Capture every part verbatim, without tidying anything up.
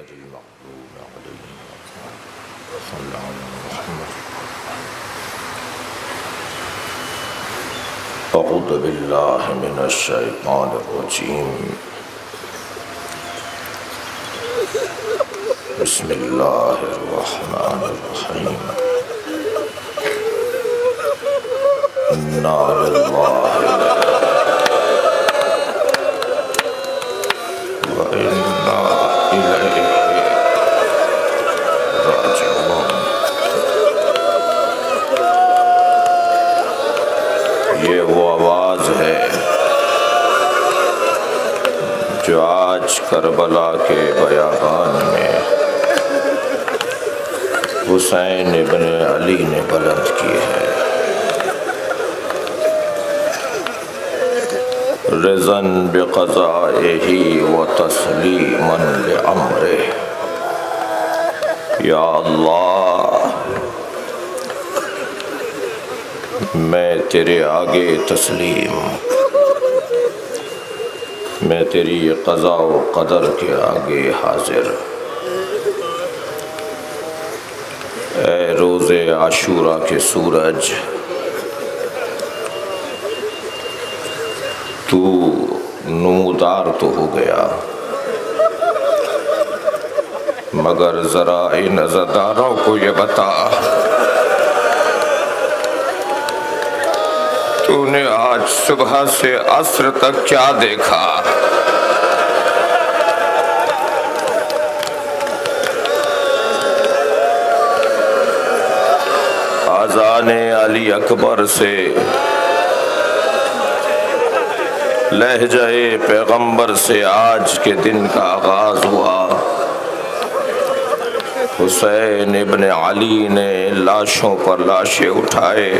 अऊज़ु बिल्लाहि मिनश शैतानिर रजीम। बिस्मिल्लाहिर रहमानिर रहीम। इन्ना लिल्लाहि व इन्ना इलैहि राजिऊन। ये वो आवाज़ है जो आज करबला के बयान में हुसैन इब्न अली ने बुलंद की है। रिज़न बिक़ज़ाइही व तस्लीमन लिअम्रिही। या अल्लाह, मैं तेरे आगे तस्लीम, मैं तेरी क़ज़ा व क़दर के आगे हाजिर। ए रोज़े आशूरा के सूरज, तू नमूदार तो हो गया, मगर ज़रा इन अज़ादारों को ये बता, तूने आज सुबह से अस्र तक क्या देखा? आज़ाने अली अकबर से लहजाए पैगंबर से आज के दिन का आगाज हुआ। हुसैन इब्न अली ने लाशों पर लाशें उठाए।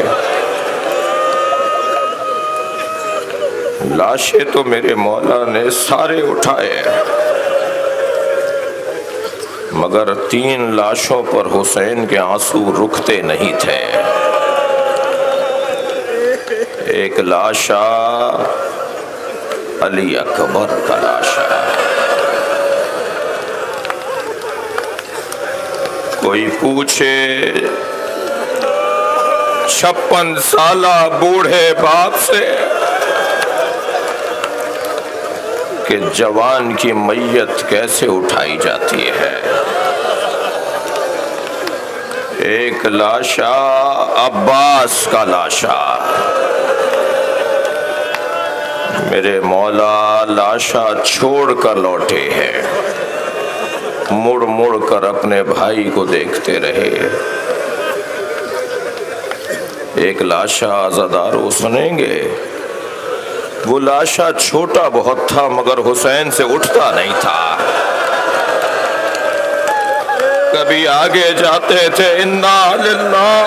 लाशें तो मेरे मौला ने सारे उठाए, मगर तीन लाशों पर हुसैन के आंसू रुकते नहीं थे। एक लाशा अली अकबर का लाशा। कोई पूछे छप्पन साला बूढ़े बाप से कि जवान की मैयत कैसे उठाई जाती है। एक लाशा अब्बास का लाशा। मेरे मौला लाशा छोड़ कर लौटे हैं, मुड़ मुड़ कर अपने भाई को देखते रहे। एक लाशा आज़ादारों सुनेंगे, वो लाशा छोटा बहुत था मगर हुसैन से उठता नहीं था। कभी आगे जाते थे इन्ना लिल्लाह,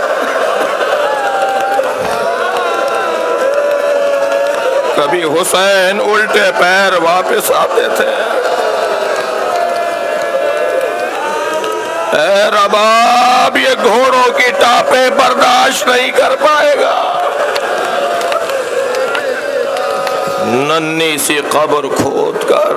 कभी हुसैन उल्टे पैर वापस आते थे। ऐ रबाब, ये घोड़ों की टापे बर्दाश्त नहीं कर पाएगा। नन्ही सी कब्र खोद कर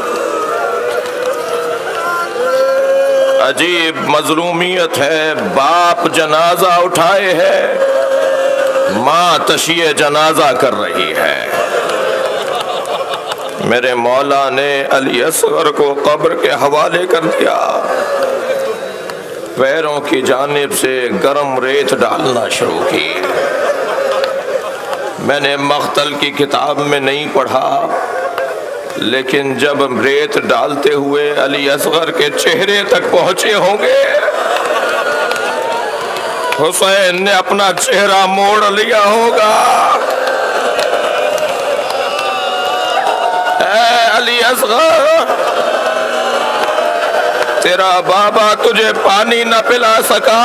अजीब मजलूमियत है। बाप जनाजा उठाए है, माँ तशिए जनाजा कर रही है। मेरे मौला ने अली असगर को कब्र के हवाले कर दिया। पैरों की जानिब से गर्म रेत डालना शुरू की। मैंने मख्तल की किताब में नहीं पढ़ा, लेकिन जब रेत डालते हुए अली असगर के चेहरे तक पहुंचे होंगे, हुसैन ने अपना चेहरा मोड़ लिया होगा। ऐ अली असगर, तेरा बाबा तुझे पानी न पिला सका,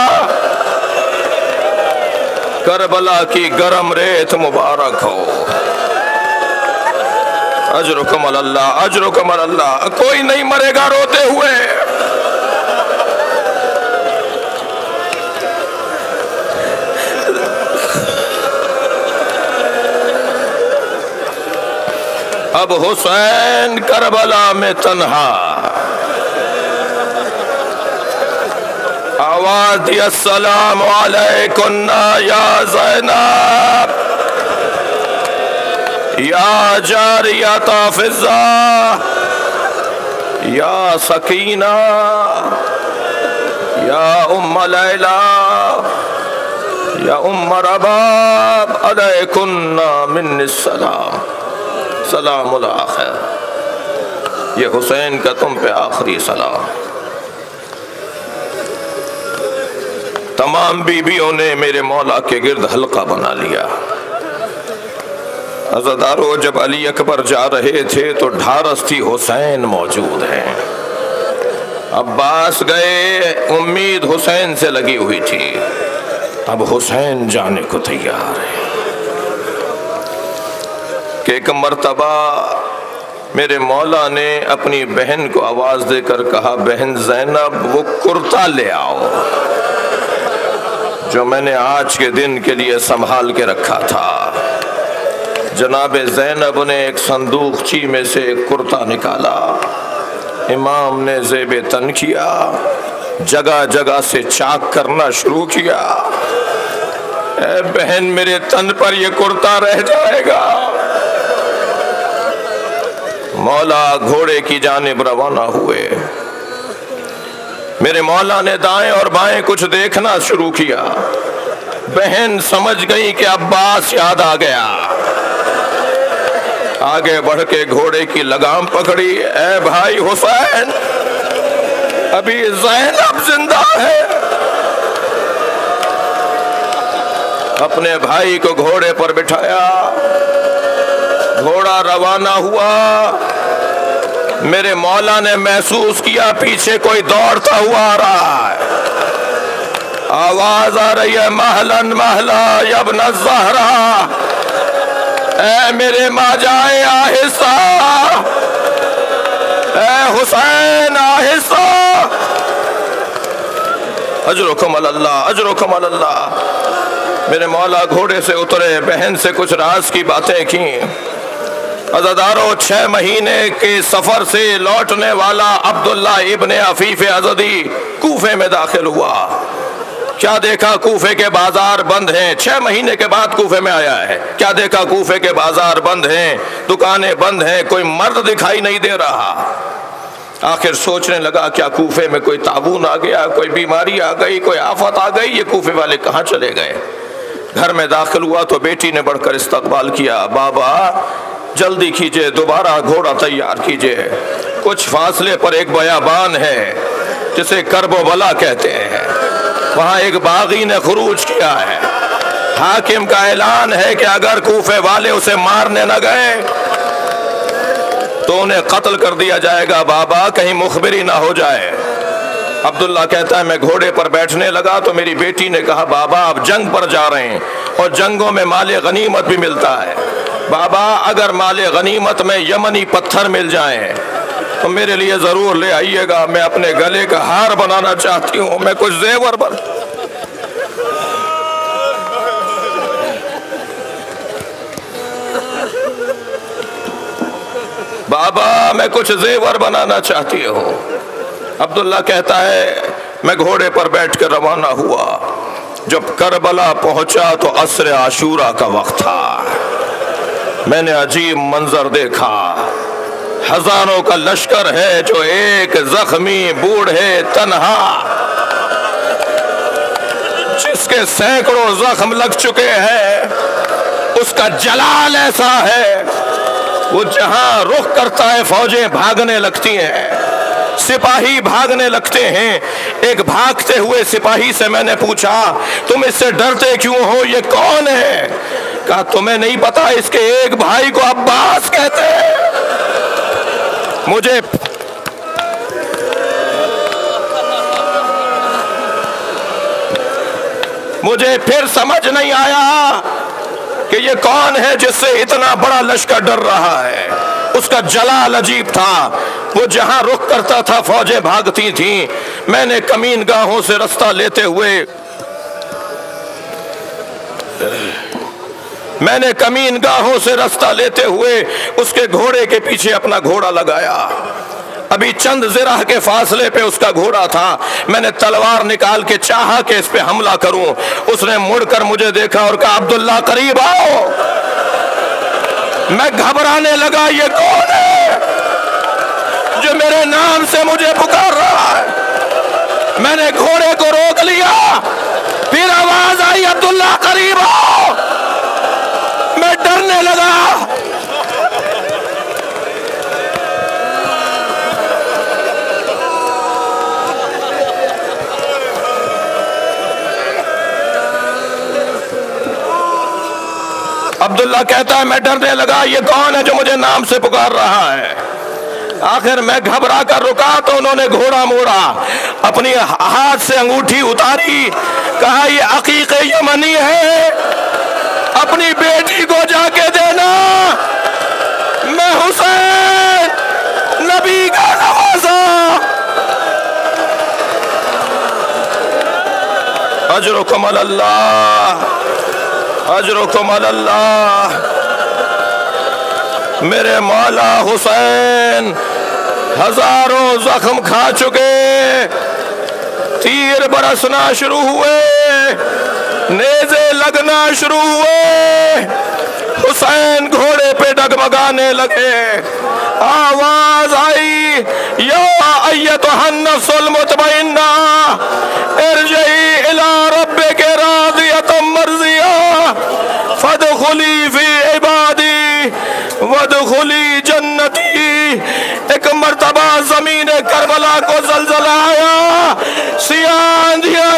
करबला की गरम रेत मुबारक हो। अजरुकम अल्लाह, अजरुकम अल्लाह। कोई नहीं मरेगा रोते हुए। अब हुसैन करबला में तन्हा, आवाज दिया अस्सलाम अलैकुन्ना या ज़ैनब या जारियत फिज़ा या सकीना या उम्म लैला या उम्म रबाब अलैकुन्ना मिन्निस्सलाम सलामुल आखिर। ये हुसैन का तुम पे आखिरी सलाम। तमाम बीबियों ने मेरे मौला के गिर्द हल्का बना लिया। अज़ादारो जब अली अकबर जा रहे थे तो ढारस थी हुसैन मौजूद हैं। अब्बास गए, उम्मीद हुसैन से लगी हुई थी। अब हुसैन जाने को तैयार है कि एक मर्तबा मेरे मौला ने अपनी बहन को आवाज देकर कहा, बहन ज़ैनब वो कुर्ता ले आओ जो मैंने आज के दिन के लिए संभाल के रखा था। जनाब ज़ैनब ने एक संदूकची में से एक कुर्ता निकाला, इमाम ने ज़ेबे तन किया, जगह जगह से चाक करना शुरू किया। ए बहन मेरे तन पर यह कुर्ता रह जाएगा। मौला घोड़े की जानिब रवाना हुए। मेरे मौला ने दाएं और बाएं कुछ देखना शुरू किया। बहन समझ गई कि अब्बास याद आ गया। आगे बढ़ के घोड़े की लगाम पकड़ी। ए भाई हुसैन, अभी ज़ैनब जिंदा है। अपने भाई को घोड़े पर बिठाया, घोड़ा रवाना हुआ। मेरे मौला ने महसूस किया पीछे कोई दौड़ता हुआ आ रहा है। आवाज आ रही है, महलन महला यब्न ज़हरा, ए मेरे माजाए आहिस्ता, ए हुसैन आहिस्ता। अजरुकुम अल्लाह, अजरुकुम अल्लाह। मेरे मौला घोड़े से उतरे, बहन से कुछ राज की बातें की। अज़ादारों, छह महीने के सफर से लौटने वाला अब्दुल्ला इब्ने अफीफ अज़दी कूफे में दाखिल हुआ। क्या देखा? कूफे के बाजार बंद हैं। छह महीने के बाद कूफे में आया है। क्या देखा? कूफे के बाजार बंद हैं, दुकानें बंद हैं, कोई मर्द दिखाई नहीं दे रहा। आखिर सोचने लगा, क्या कूफे में कोई ताबून आ गया, कोई बीमारी आ गई, कोई आफत आ गई, ये कूफे वाले कहाँ चले गए। घर में दाखिल हुआ तो बेटी ने बढ़कर इस्तकबाल किया। बाबा जल्दी कीजिए, दोबारा घोड़ा तैयार कीजिए। कुछ फासले पर एक बयाबान है जिसे करबो बला कहते हैं, वहां एक बागी ने खुरूज किया है। हाकिम का ऐलान है कि अगर कूफे वाले उसे मारने न गए तो उन्हें कत्ल कर दिया जाएगा। बाबा कहीं मुखबिरी ना हो जाए। अब्दुल्ला कहता है, मैं घोड़े पर बैठने लगा तो मेरी बेटी ने कहा, बाबा आप जंग पर जा रहे हैं और जंगों में माले गनीमत भी मिलता है। बाबा अगर माले गनीमत में यमनी पत्थर मिल जाएं तो मेरे लिए जरूर ले आइएगा। मैं अपने गले का हार बनाना चाहती हूँ, मैं कुछ जेवर बन। बाबा मैं कुछ जेवर बनाना चाहती हूँ। अब्दुल्ला कहता है, मैं घोड़े पर बैठकर रवाना हुआ। जब करबला पहुंचा तो असर आशूरा का वक्त था। मैंने अजीब मंजर देखा। हजारों का लश्कर है जो एक जख्मी बूढ़े तन्हा, जिसके सैकड़ों जख्म लग चुके हैं, उसका जलाल ऐसा है, वो जहां रुख करता है फौजें भागने लगती हैं, सिपाही भागने लगते हैं। एक भागते हुए सिपाही से मैंने पूछा, तुम इससे डरते क्यों हो, ये कौन है? कहा, तुम्हें नहीं पता, इसके एक भाई को अब्बास कहते हैं। मुझे मुझे फिर समझ नहीं आया कि ये कौन है जिससे इतना बड़ा लश्कर डर रहा है। उसका जलाल अजीब था, वो जहां रुख करता था फौजें भागती थीं। मैंने कमीन गाहों से रास्ता लेते हुए मैंने कमीन गाहों से रास्ता लेते हुए उसके घोड़े के पीछे अपना घोड़ा लगाया। अभी चंद ज़िराह के फासले पे उसका घोड़ा था। मैंने तलवार निकाल के चाहा कि इस पे हमला करूं। उसने मुड़कर मुझे देखा और कहा, अब्दुल्ला करीब आओ। मैं घबराने लगा, ये कौन है जो मेरे नाम से मुझे पुकार रहा है। मैंने घोड़े को रोक लिया, फिर आवाज आई, अब्दुल्ला करीब आओ। मैं डरने लगा। अब्दुल्ला कहता है, मैं डरने लगा, ये कौन है जो मुझे नाम से पुकार रहा है। आखिर मैं घबरा कर रुका तो उन्होंने घोड़ा मोड़ा, अपनी हाथ से अंगूठी उतारी, कहा, ये अकीक़े यमनी है, अपनी बेटी को जाके देना। मैं हुसैन नबी का नवासा। अजरुकुम अल्लाह, अजरुकुम अल्लाह। मेरे मौला हुसैन हजारों जख्म खा चुके, तीर बरसना शुरू हुए, नेज़े लगना शुरू हुए। हुसैन घोड़े पे डगमगाने लगे। आवाज आई, या अय्यतुहन नफ्सुल मुतमइन्ना इरजिई इला रब्बिकी रादियतम मर्जिया फदखुली फी इबादी वदखुली जन्नती। एक मर्तबा जमीन करबला को जलजला आया, सियाह आंधियां